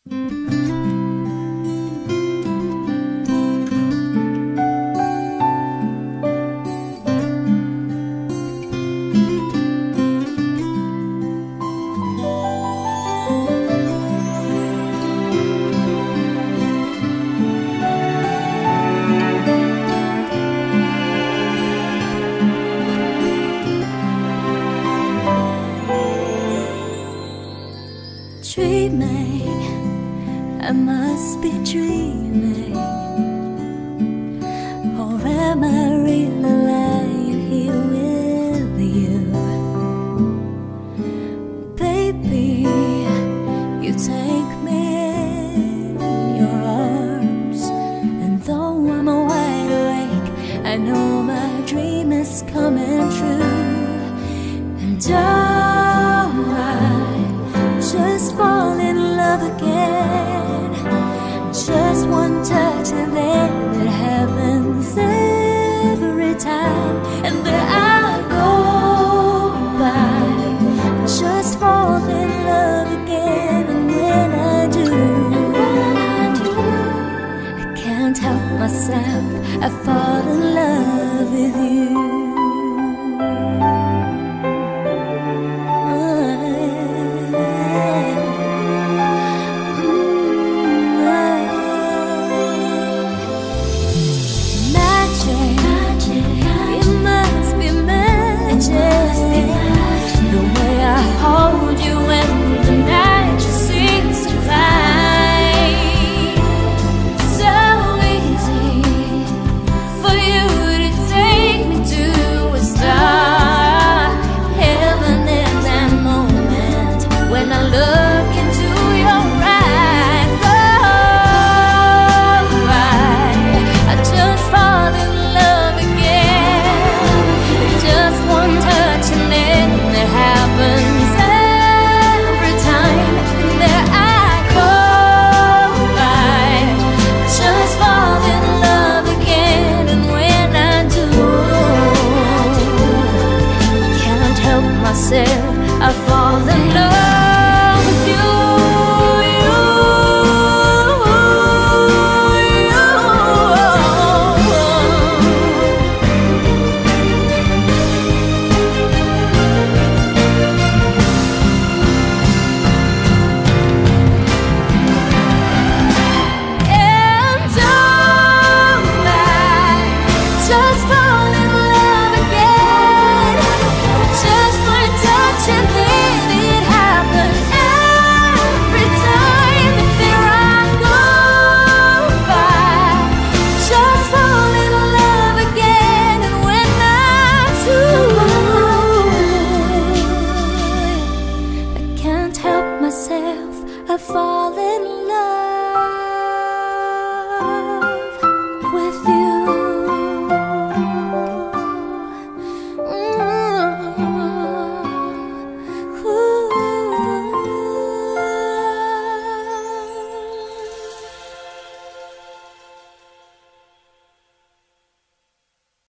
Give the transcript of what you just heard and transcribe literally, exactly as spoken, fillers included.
Dreaming, I must be dreaming, or am I really lying here with you? Baby, you take me in your arms, and though I'm wide awake, I know my dream is coming true. And oh, I just fall in love again. Just one touch and then it happens every time. And there I go by, just fall in love again. And when I do, I can't help myself, I fall